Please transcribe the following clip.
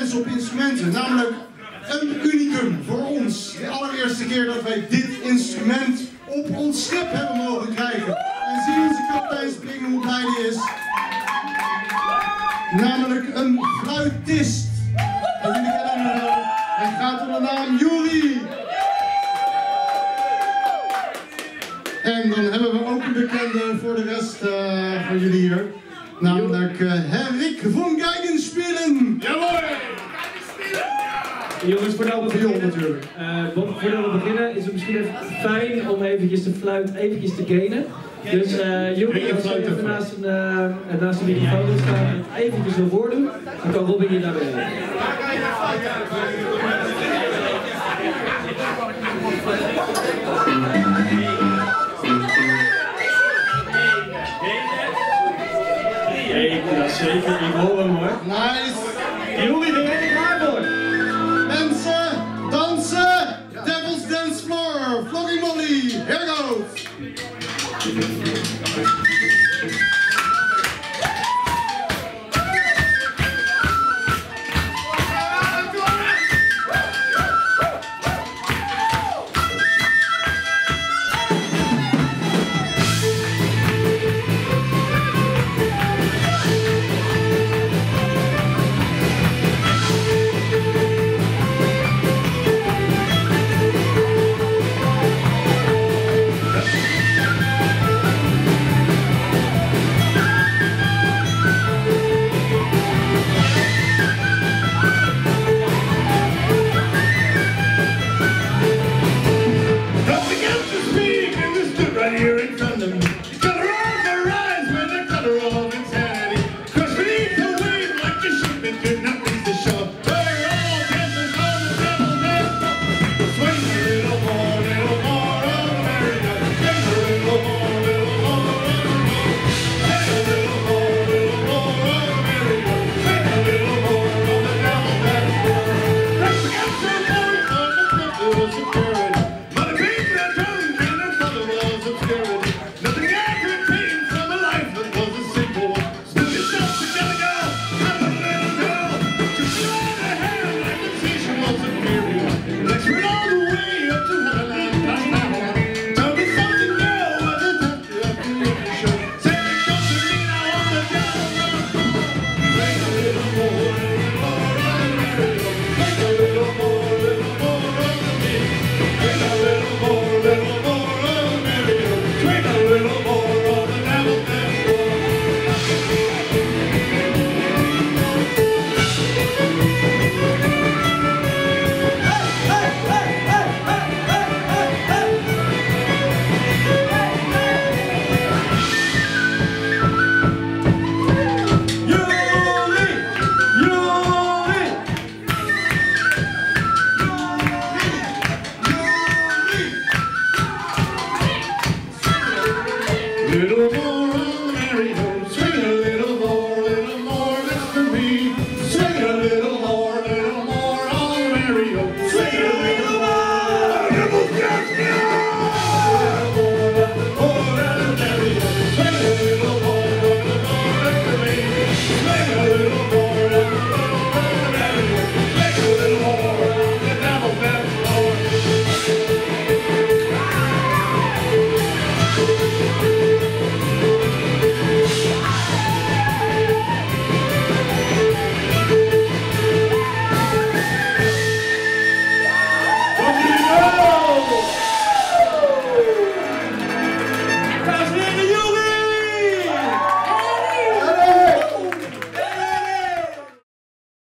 dansen op instrumenten. Namelijk een unicum voor ons. De allereerste keer dat wij dit instrument op ons schip hebben mogen krijgen. En zie onze kapitein springen hoe blij die is. Namelijk een fluitist. En jullie kennen hem wel. Hij gaat onder de naam jullie. En dan hebben we ook een bekende voor de rest van jullie hier. Namelijk Henrik van Geigen spelen. Jawohl! Jongens, voordat we beginnen natuurlijk. Voordat we beginnen is het misschien even fijn om eventjes de fluit eventjes te gainen. Dus jullie als je even naast de microfoon staan en het eventjes wil voordoen, dan kan Robin je naar beneden. Ja, zeker, ik hoor hem hoor. Nice! Jullie, ben jij er klaar voor? Mensen, dansen! Devil's Dancefloor! Flogging Molly! Here goes!